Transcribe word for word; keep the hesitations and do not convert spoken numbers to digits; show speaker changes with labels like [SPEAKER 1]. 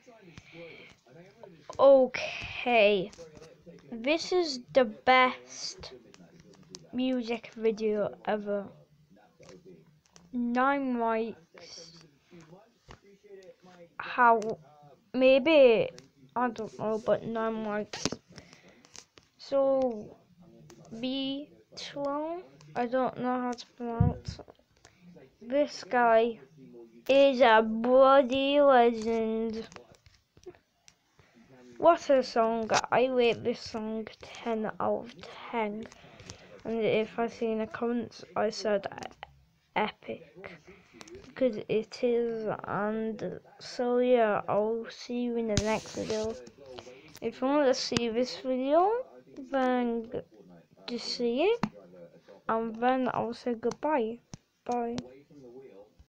[SPEAKER 1] Okay, this is the best music video ever. Nine likes. How? Maybe, I don't know, but nine likes. So, B twelve, I don't know how to pronounce it. This guy is a bloody legend. What a song. I rate this song ten out of ten. And if I see in the comments, I said epic. Because it is. And so yeah, I'll see you in the next video. If you want to see this video, then just see it. And then I'll say goodbye. Bye.